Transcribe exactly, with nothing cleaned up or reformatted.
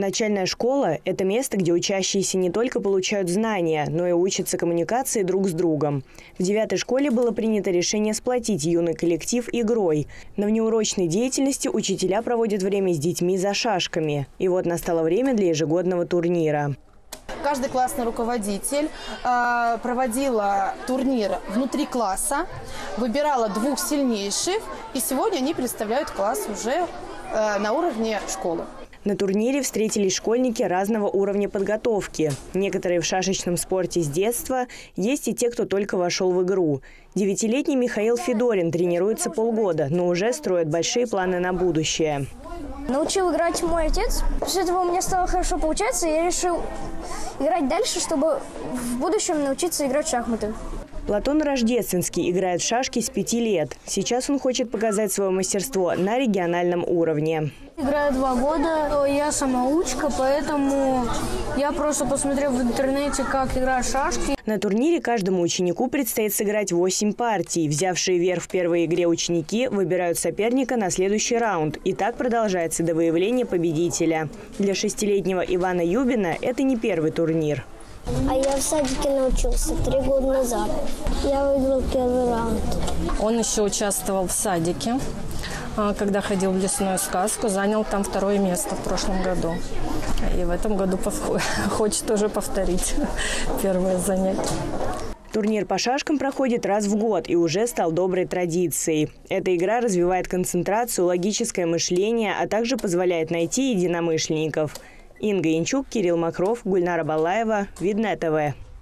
Начальная школа – это место, где учащиеся не только получают знания, но и учатся коммуникации друг с другом. В девятой школе было принято решение сплотить юный коллектив игрой. На внеурочной деятельности учителя проводят время с детьми за шашками. И вот настало время для ежегодного турнира. Каждый классный руководитель э, проводила турнир внутри класса, выбирала двух сильнейших, и сегодня они представляют класс уже э, на уровне школы. На турнире встретились школьники разного уровня подготовки. Некоторые в шашечном спорте с детства, есть и те, кто только вошел в игру. Девятилетний Михаил Федорин тренируется полгода, но уже строит большие планы на будущее. Научил играть мой отец. После этого у меня стало хорошо получаться, и я решил играть дальше, чтобы в будущем научиться играть в шахматы. Платон Рождественский играет в шашки с пяти лет. Сейчас он хочет показать свое мастерство на региональном уровне. Играю два года, я самоучка, поэтому я просто посмотрел в интернете, как играть в шашки. На турнире каждому ученику предстоит сыграть восемь партий. Взявшие верх в первой игре ученики выбирают соперника на следующий раунд. И так продолжается до выявления победителя. Для шестилетнего Ивана Юбина это не первый турнир. А я в садике научился три года назад. Я выиграл первый раунд. Он еще участвовал в садике, когда ходил в лесную сказку, занял там второе место в прошлом году. И в этом году хочет тоже повторить первое занятие. Турнир по шашкам проходит раз в год и уже стал доброй традицией. Эта игра развивает концентрацию, логическое мышление, а также позволяет найти единомышленников. Инга Янчук, Кирилл Макров, Гульнара Балаева, Видное ТВ.